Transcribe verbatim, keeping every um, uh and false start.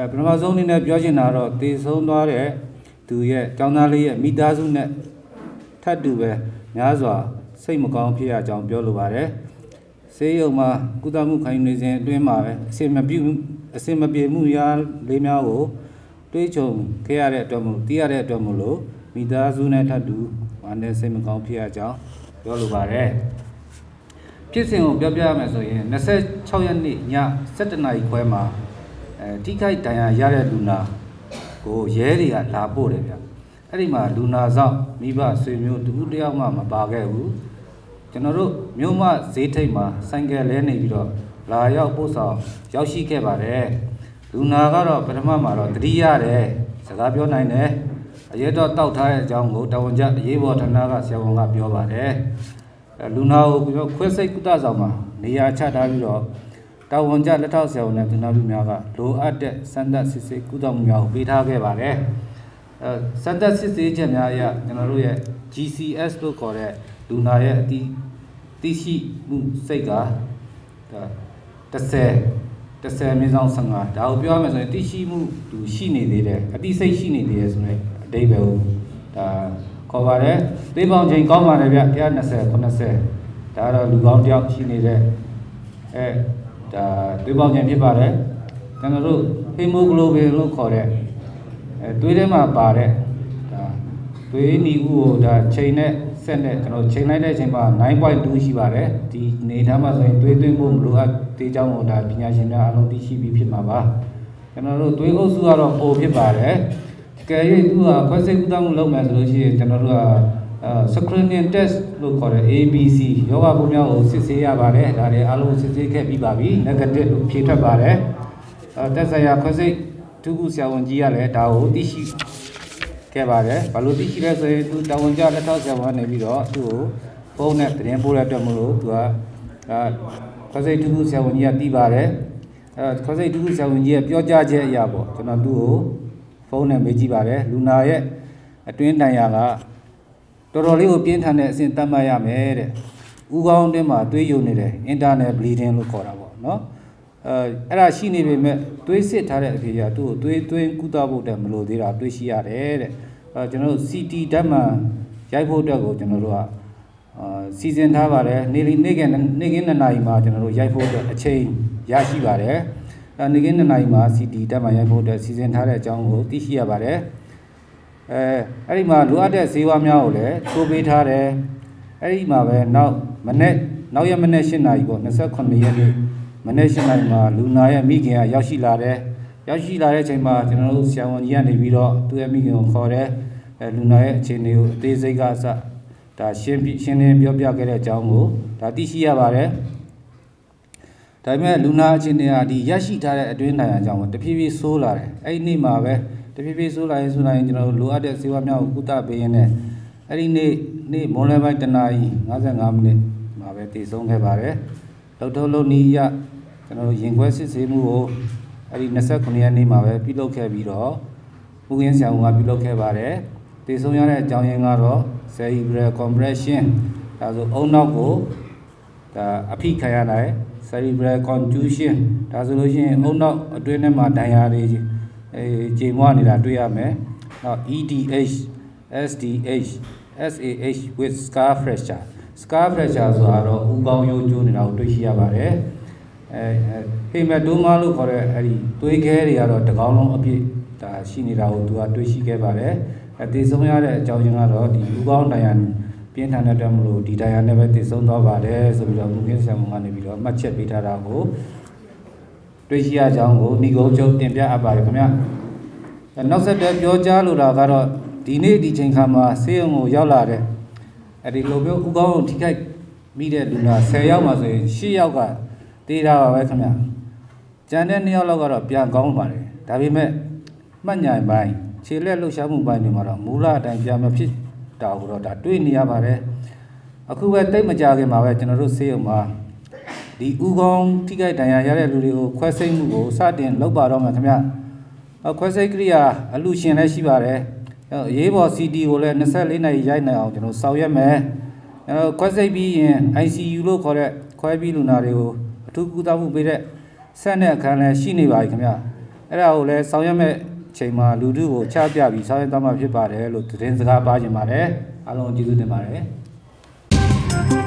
ပထမဆုံးအနေနဲ့ပြောချင်တာတော့တည်ဆုံးသွားတဲ့သူရဲ့ကျောင်းသားလေးရဲ့မိသားစုနဲ့ထပ်တူပဲများစွာစိတ်မကောင်းဖြစ်ရကြောင်းပြောလိုပါတယ်ဆေးရုံမှာကုသမှုခံယူနေစဉ်အတွင်းမှာပဲအစင်မပြုအစင်မပြေမှုရလေးများကိုတွေးချုံခဲ့ရတဲ့အတွက်မို့သိရတဲ့အတွက်မို့လို့မိသားစုနဲ့ထပ်တူဝမ်းနည်းစိတ်မကောင်းဖြစ်ရကြောင်းပြောလိုပါတယ်ဖြစ်စဉ်ကိုပြောပြရမယ်ဆိုရင်၂၆ရက်နေ့ည၁၇နာရီခွဲမှာအဲထိခိုက်ဒဏ်ရာရတဲ့လူနာကိုရဲတွေကလာပို့တယ်ဗျအဲ့ဒီမှာလူနာဆောင်မိဘဆွေမျိုးတူတယောက်မှမပါခဲ့ဘူးကျွန်တော်တို့မြို့မဈေးထိပ်မှာဆိုင်ကယ်လဲနေပြီးတော့လာရောက်ပို့ဆောင်ရောက်ရှိခဲ့ပါတယ်လူနာကတော့ပထမမှာတော့တတိရတယ်စကားပြောနိုင်တယ်အရေးတော့တောက်ထားတဲ့အကြောင်းကိုတာဝန်ကျအရေးပေါ်ဌာနကဆရာဝန်ကပြောပါတယ်လူနာကိုခွဲစိတ်ကုသဆောင်မှာနေရာချထားပြီးတော့တာဝန်ကျလက်ထောက်ဆရာဝန်နဲ့သူနာပြုများကလိုအပ်တဲ့စမ်းသပ်စစ်ဆေးကုသမှုများကိုပေးထားခဲ့ပါတယ်အဲစမ်းသပ်စစ်ဆေးချက်များအရကျွန်တော်တို့ရဲ့ G C S လို့ခေါ်တဲ့လူနာရဲ့အတိသိရှိမှုစိတ်ကတစ်ဆယ်တစ်ဆယ်မြင်းဆောင်ဆယ်ငါဒါကိုပြောရမယ်ဆိုရင်သိရှိမှုသူရှိနေသေးတယ်အတိစိတ်ရှိနေသေးတယ်ဆိုရင်အတိတ်ပဲဒါခေါ်ပါတယ်သေပေါင်းချိန်ကောင်းပါတယ်ဗျone twenty eightyဒါတော့လူကောင်းတယောက်ရှိနေတဲ့အဲဒါသွေးပေါင်းခြင်းဖြစ်ပါတယ်ကျွန်တော်တို့ဟီမိုဂလိုဘင်လို့ခေါ်တဲ့အဲသွေးထဲမှာပါတဲ့ဒါသွေးနီဦးကိုဒါချိန်နဲ့ဆက်နဲ့ကျွန်တော်ချိန်လိုက်တဲ့အချိန်မှာnine point twoရှိပါတယ်ဒီနေသားမှာဆိုရင်သွေးသွင်းဖို့မလိုအပ်သေးကြောင်းကိုဒါပညာရှင်များအလုံးသိရှိပြီးဖြစ်မှာပါကျွန်တော်တို့သွေးအုပ်စုကတော့ပိုဖြစ်ပါတယ်ကဲ၍သူကခွဲစိတ်ကုသမှုလုပ်မယ်ဆိုလို့ရှိရင်ကျွန်တော်တို့ကscreening test လို့ခေါ်တဲ့ A B C ယောဂပုံများကိုစစ်ဆေးရပါတယ်ဒါတွေအားလုံးစစ်ဆေးခဲ့ပြီးပါပြီ negative လို့ဖြေထွက်ပါတယ်အဲတက်ဆိုင်ရာခွဲစိတ်ဒုက္ခဆရာဝန်ကြီးကလည်းဒါကိုသိရှိခဲ့ပါတယ်ဘာလို့သိရှိလဲဆိုရင်သူတာဝန်ကျလက်ထောက်ဆရာဝန်နေပြီးတော့သူ့ကိုဖုန်းနဲ့သတင်းပို့တဲ့အတွက်မလို့သူကဒါခွဲစိတ်ဒုက္ခဆရာဝန်ကြီးကသိပါတယ်အဲခွဲစိတ်ဒုက္ခဆရာဝန်ကြီးရဲ့ပြောကြားချက်အရာပေါ့ကျွန်တော်သူ့ကိုဖုန်းနဲ့မေးကြည့်ပါတယ်လူနာရဲ့အတွင်းတန်ရာကတော်တော်လေးကိုပြင်းထန်တဲ့အဆင့်သတ်မှတ်ရမယ်တဲ့ဥကောင်းအတွင်းမှာသွေးယုံနေတယ် internal bleeding လို့ခေါ်တာပေါ့နော်အဲအဲ့ဒါရှိနေပေမဲ့သွေးစစ်ထားတဲ့အဖြေကသူ့ကိုသွေးသွင်းကုသဖို့တက်မလို့သေးတာတွေးရှိရတယ်တဲ့အဲကျွန်တော်တို့ C T ဓာတ်မှန်ရိုက်ဖို့အတွက်ကိုကျွန်တော်တို့ကအာစီစဉ်ထားပါတယ်နေ့နေ့ကနေ့ကနှစ်နာရီမှာကျွန်တော်တို့ရိုက်ဖို့အတွက်အချိန်ရရှိပါတယ်အဲနေ့ကနှစ်နာရီမှာ C T ဓာတ်မှန်ရိုက်ဖို့အတွက်စီစဉ်ထားတဲ့အကြောင်းကိုသိရှိရပါတယ်အဲအဲ့ဒီမှာလိုအပ်တဲ့ဈေးဝါးများကိုလည်းထိုးပေးထားတယ်အဲ့ဒီမှာပဲနောက်မနေ့နောက်ရက်မနေ့၈နာရီပေါ့twenty-eightရက်နေ့မနေ့၈နာရီမှာလူနာရဲ့မိခင်ကရောက်ရှိလာတယ်ရောက်ရှိလာတဲ့အချိန်မှာကျွန်တော်တို့ဆရာဝန်ကြီးကနေပြီးတော့သူ့ရဲ့မိခင်ကိုခေါ်တယ်အဲလူနာရဲ့အခြေအနေကိုအသေးစိတ်ကအစဒါရှင်းရှင်းလင်းပြောပြခဲ့တဲ့အကြောင်းကိုဒါသိရှိရပါတယ်ဒါပေမဲ့လူနာအခြေအနေကဒီရရှိထားတဲ့အတွင်းနိုင်အကြောင်းကိုတဖြည်းဖြည်းဆိုးလာတယ်အဲ့ဒီနေ့မှာပဲတဖြည်းဖြည်းဆိုးလာရင်ဆိုလာရင်ကျွန်တော်တို့လိုအပ်တဲ့ဆေးဝါးများကိုကုသပေးရင်းနဲ့အဲ့ဒီနေ့နေ့မွန်လွဲပိုင်းတနာရီfifty-fiveမိနစ်မှာပဲတည်ဆုံးခဲ့ပါတယ်လောက်တော့လုံးနီးရကျွန်တော်တို့ရင်ခွဲစစ်ဆေးမှုကိုအဲ့ဒီtwenty-nineရက်နေ့မှာပဲပြုလုပ်ခဲ့ပြီးတော့ဥက္ကဋ္ဌဆရာဝန်ကပြုလုပ်ခဲ့ပါတယ်တည်ဆုံးရတဲ့အကြောင်းရင်းကတော့ cerebral compression ဒါဆိုအုံနောက်ကိုဒါအဖိခံရတဲ့ cerebral contusion ဒါဆိုလို့ရှိရင်အုံနောက်အတွင်းထဲမှာဒဏ်ရာတွေအဲကြေမွားနေတာတွေ့ရမယ်။နောက် E D H S D H S A H with scar fracture scar fracture ဆိုတာတော့ဥကောင်းရိုးကျိုးနေတာကိုတွေ့ရှိရပါတယ်။အဲဟေမက်တိုမာလို့ခေါ်တဲ့အဲဒီသွေးခဲတွေကတော့တကောင်းလုံးအပြည့်ဒါရှိနေတာကိုသူကတွေ့ရှိခဲ့ပါတယ်။အဲတည်ဆုံးရတဲ့အကြောင်းရင်းကတော့ဒီဥကောင်းဒဏ်ရာပြင်းထန်တဲ့အတွက်မလို့ဒီဒဏ်ရာနဲ့ပဲတည်ဆုံးသွားပါတယ်ဆိုပြီးတော့မူခင်းဆရာဝန်ကနေပြီးတော့မှတ်ချက်ပေးထားတာကိုတွေ့ရှိရကြောင်းကိုညီကုန်းချုပ်တင်ပြအပ်ပါတယ်ခင်ဗျာနောက်ဆက်တွဲပြောကြားလိုတာကတော့ဒီနေ့ဒီချိန်ခါမှာဆေးရုံကိုရောက်လာတဲ့အဲဒီလိုမျိုးဥကောင်းကိုထိခိုက်မိတဲ့လူနာtenယောက်မှာဆိုရင်eightယောက်ကတေးတာပါပဲခင်ဗျာကျန်တဲ့twoယောက်လောက်ကတော့ပြန်ကောင်းပါတယ်ဒါပေမဲ့မှတ်ညာပိုင်းခြေလက်လှုပ်ရှားမှုပိုင်းတွေမှာတော့မူလအတိုင်းပြန်မဖြစ်တာကိုတော့ဒါတွေ့နေရပါတယ်အခုပဲတိတ်မကြခင်မှာပဲကျွန်တော်တို့ဆေးရုံမှာဒီဥကောင်းထိခိုက်ဒဏ်ရာရတဲ့လူတွေကိုခွဲစိတ်မှုကိုစတင်လုပ်ပါတော့မယ်ခင်ဗျာခွဲစိတ်ကိရိယာအလူရှင်လည်းရှိပါတယ်အရေးပေါ် C T ကိုလည်းtwenty-fourနာရီရိုက်နိုင်အောင်ကျွန်တော်ဆောင်ရွက်မယ်အဲခွဲစိတ်ပြီးရင် I C U လို့ခေါ်တဲ့ခွဲပြီးလူနာတွေကိုအထူးကုသမှုပေးတဲ့ဆက်နဲ့အခန်းလည်းရှိနေပါပြီခင်ဗျာအဲ့ဒါကိုလည်းဆောင်ရွက်မဲ့ချိန်မှာလူထုကိုချပြပြီးဆောင်ရွက်သွားမှာဖြစ်ပါတယ်လို့သတင်းစကားပါချင်ပါတယ်အားလုံးကျေးဇူးတင်ပါတယ်